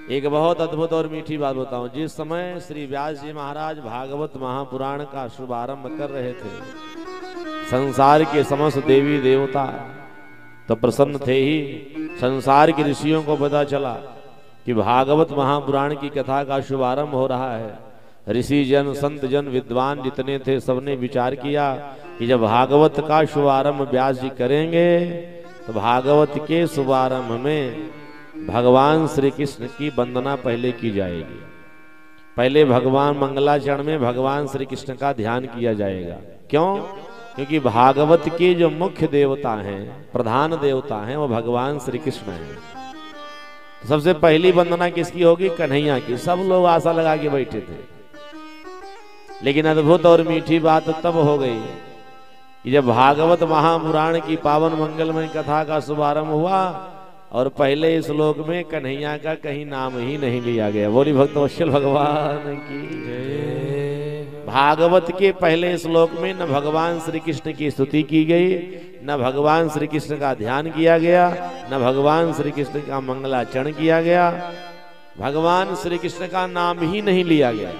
एक बहुत अद्भुत और मीठी बात बताऊं। जिस समय श्री व्यास जी महाराज भागवत महापुराण का शुभारंभ कर रहे थे, संसार के समस्त देवी देवता तो प्रसन्न थे ही। संसार के ऋषियों को पता चला कि भागवत महापुराण की कथा का शुभारंभ हो रहा है। ऋषि जन, संत जन, विद्वान जितने थे सबने विचार किया कि जब भागवत का शुभारंभ व्यास जी करेंगे तो भागवत के शुभारंभ में भगवान श्री कृष्ण की वंदना पहले की जाएगी। पहले भगवान मंगलाचरण में भगवान श्री कृष्ण का ध्यान किया जाएगा। क्यों? क्योंकि भागवत के जो मुख्य देवता हैं, प्रधान देवता हैं, वो भगवान श्री कृष्ण हैं। सबसे पहली वंदना किसकी होगी? कन्हैया की। सब लोग आशा लगा के बैठे थे, लेकिन अद्भुत और मीठी बात तब हो गई कि जब भागवत महापुराण की पावन मंगलमय कथा का शुभारंभ हुआ और पहले श्लोक में कन्हैया का कहीं नाम ही नहीं लिया गया। बोली भक्तवत्सल भगवान की जय। भागवत के पहले श्लोक में न भगवान श्री कृष्ण की स्तुति की गई, न भगवान श्री कृष्ण का ध्यान किया गया, न भगवान श्री कृष्ण का मंगलाचरण किया गया। भगवान श्री कृष्ण का नाम ही नहीं लिया गया।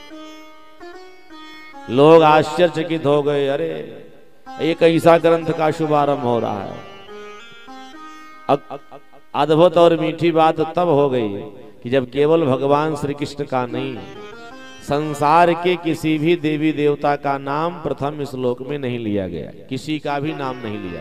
लोग आश्चर्यचकित हो गए, अरे एक ऐसा ग्रंथ का शुभारंभ हो रहा है। अद्भुत और मीठी बात तब हो गई कि जब केवल भगवान श्री कृष्ण का नहीं, संसार के किसी भी देवी देवता का नाम प्रथम श्लोक में नहीं लिया गया। किसी का भी नाम नहीं लिया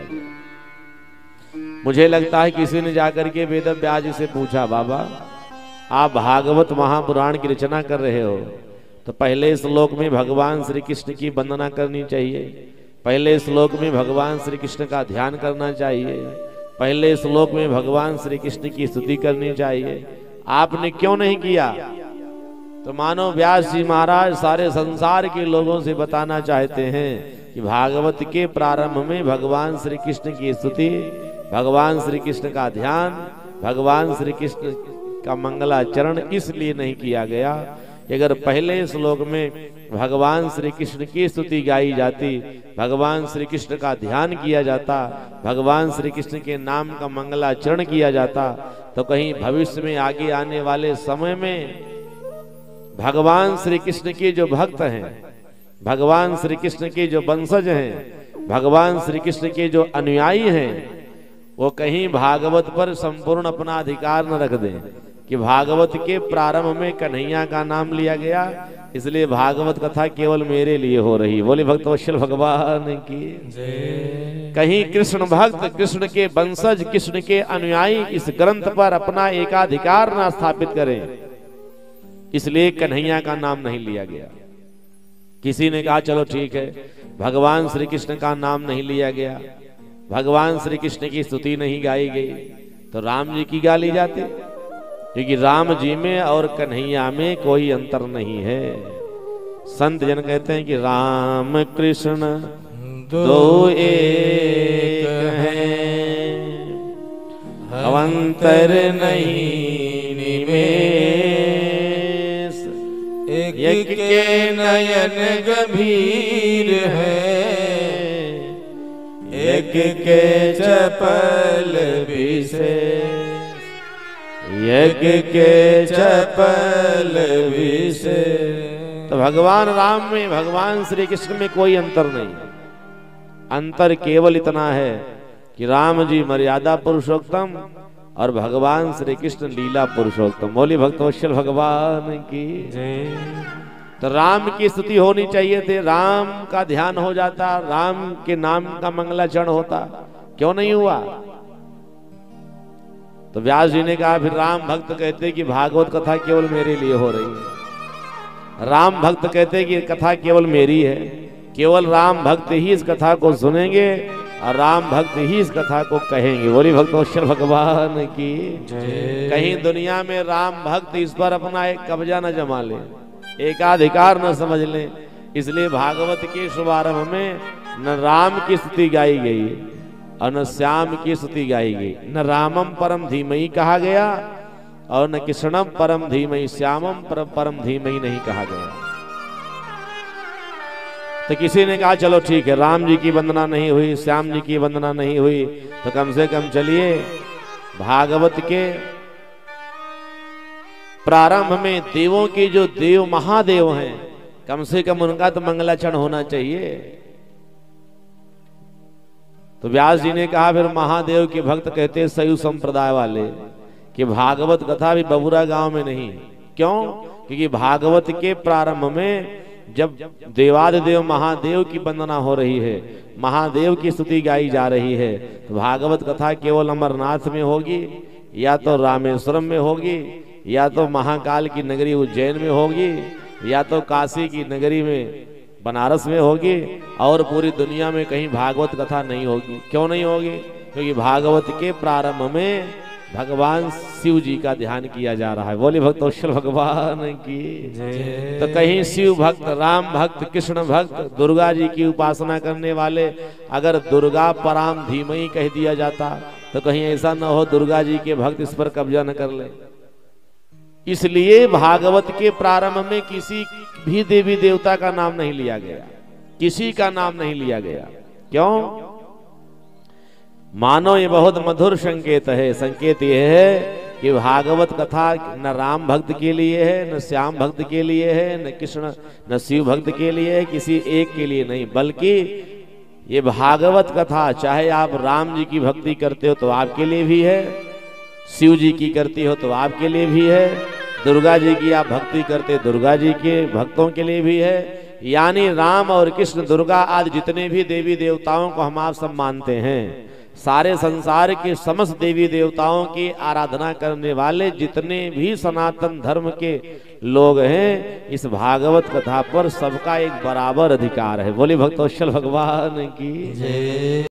गया। मुझे लगता है किसी ने जाकर के वेद व्यास जी से पूछा, बाबा आप भागवत महापुराण की रचना कर रहे हो तो पहले श्लोक में भगवान श्री कृष्ण की वंदना करनी चाहिए, पहले श्लोक में भगवान श्री कृष्ण का ध्यान करना चाहिए, पहले श्लोक में भगवान श्री कृष्ण की स्तुति करनी चाहिए। आपने क्यों नहीं किया? तो मानो व्यास जी महाराज सारे संसार के लोगों से बताना चाहते हैं कि भागवत के प्रारंभ में भगवान श्री कृष्ण की स्तुति, भगवान श्री कृष्ण का ध्यान, भगवान श्री कृष्ण का मंगलाचरण इसलिए नहीं किया गया कि अगर पहले श्लोक में भगवान श्री कृष्ण की स्तुति गाई जाती, भगवान श्री कृष्ण का ध्यान किया जाता, भगवान श्री कृष्ण के नाम का मंगलाचरण किया जाता, तो कहीं भविष्य में आगे आने वाले समय में भगवान श्री कृष्ण के जो भक्त हैं, भगवान श्री कृष्ण के जो वंशज हैं, भगवान श्री कृष्ण के जो अनुयायी हैं, वो कहीं भागवत पर संपूर्ण अपना अधिकार न रख दें कि भागवत के प्रारंभ में कन्हैया का नाम लिया गया, इसलिए भागवत कथा केवल मेरे लिए हो रही। बोले भक्तवत्सल भगवान की जय। कहीं कृष्ण भक्त, कृष्ण के वंशज, कृष्ण के अनुयायी इस ग्रंथ पर अपना एकाधिकार ना स्थापित करें, इसलिए कन्हैया का नाम नहीं लिया गया। किसी ने कहा चलो ठीक है, भगवान श्री कृष्ण का नाम नहीं लिया गया, भगवान श्री कृष्ण की स्तुति नहीं गाई गई, तो राम जी की गा ली जाती, क्योंकि राम जी में और कन्हैया में कोई अंतर नहीं है। संत जन कहते हैं कि राम कृष्ण दो एक हैं, अवंतर नहीं निमेष, एक के नयन गंभीर है, एक के चपल विशेष, यज्ञ के चपल विशेष। तो भगवान राम में, भगवान श्री कृष्ण में कोई अंतर नहीं। अंतर केवल इतना है कि राम जी मर्यादा पुरुषोत्तम और भगवान श्री कृष्ण लीला पुरुषोत्तम। बोली भक्तवत्सल भगवान की जय। तो राम की स्तुति होनी चाहिए थी, राम का ध्यान हो जाता, राम के नाम का मंगलाचरण होता, क्यों नहीं हुआ? तो व्यास जी ने कहा फिर राम भक्त कहते कि भागवत कथा केवल मेरे लिए हो रही है, राम भक्त कहते कि कथा केवल मेरी है, केवल राम भक्त ही इस कथा को सुनेंगे और राम भक्त ही इस कथा को कहेंगे। बोली भक्तवत्सल भगवान की जय। कहीं दुनिया में राम भक्त इस पर अपना एक कब्जा न जमा ले, एकाधिकार न समझ ले, इसलिए भागवत के शुभारंभ में न राम की स्तुति गाई गई और न श्याम की स्तुति गाई गई, न रामम परम धीमहि कहा गया और न कृष्णम परम धीमहि, श्यामम परम धीमहि नहीं कहा गया। तो किसी ने कहा चलो ठीक है, राम जी की वंदना नहीं हुई, श्याम जी की वंदना नहीं हुई, तो कम से कम चलिए भागवत के प्रारंभ में देवों के जो देव महादेव हैं, कम से कम उनका तो मंगलाचरण होना चाहिए। तो व्यास जी ने कहा फिर महादेव के भक्त कहते हैं शैव संप्रदाय वाले कि भागवत कथा भी बबुरा गांव में नहीं। क्यों? क्योंकि भागवत के प्रारंभ में जब देवादिदेव महादेव की वंदना हो रही है, महादेव की स्तुति गाई जा रही है, तो भागवत कथा केवल अमरनाथ में होगी, या तो रामेश्वरम में होगी, या तो महाकाल की नगरी उज्जैन में होगी, या तो काशी की नगरी में बनारस में होगी, और पूरी दुनिया में कहीं भागवत कथा नहीं होगी। क्यों नहीं होगी? क्योंकि भागवत के प्रारंभ में भगवान शिव जी का ध्यान किया जा रहा है। बोले भक्तवत्सल भगवान की। तो कहीं शिव भक्त, राम भक्त, कृष्ण भक्त, दुर्गा जी की उपासना करने वाले अगर दुर्गा पराम धीमही कह दिया जाता, तो कहीं ऐसा न हो दुर्गा जी के भक्त इस पर कब्जा न कर ले। इसलिए भागवत के प्रारंभ में किसी भी देवी देवता का नाम नहीं लिया गया, किसी का नाम नहीं लिया गया। क्यों? मानो ये बहुत मधुर संकेत है। संकेत यह है कि भागवत कथा न राम भक्त के लिए है, न श्याम भक्त के लिए है, न कृष्ण न शिव भक्त के लिए है, किसी एक के लिए नहीं, बल्कि ये भागवत कथा चाहे आप राम जी की भक्ति करते हो तो आपके लिए भी है, शिव जी की करती हो तो आपके लिए भी है, दुर्गा जी की आप भक्ति करते दुर्गा जी के भक्तों के लिए भी है। यानी राम और कृष्ण, दुर्गा आदि जितने भी देवी देवताओं को हम आप सब मानते हैं, सारे संसार के समस्त देवी देवताओं की आराधना करने वाले जितने भी सनातन धर्म के लोग हैं, इस भागवत कथा पर सबका एक बराबर अधिकार है। बोले भक्तवत्सल भगवान की जय।